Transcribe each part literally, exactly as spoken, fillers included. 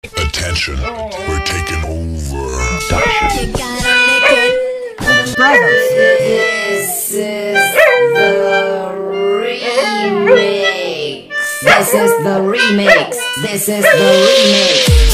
Attention, we're taking over. You gotta lick it. Brothers. This is the remix. This is the remix. This is the remix.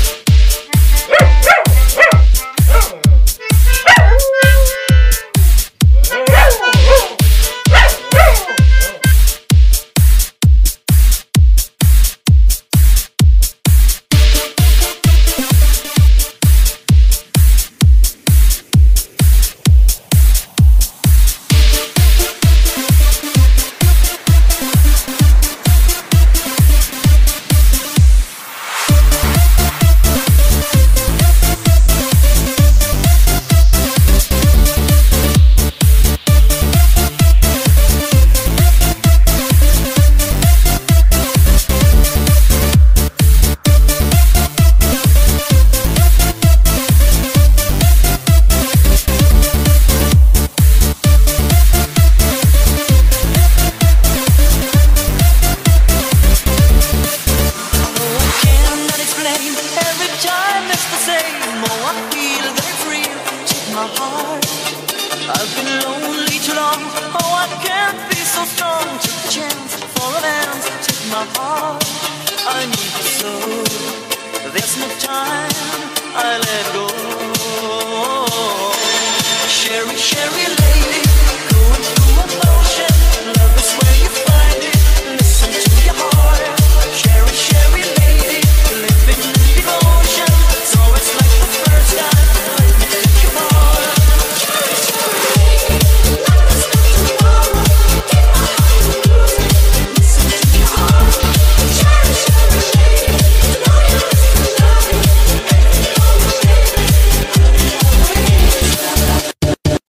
I've been lonely too long. Oh, I can't be so strong. Take a chance for a dance. Take my heart, I need you so. There's no time, I let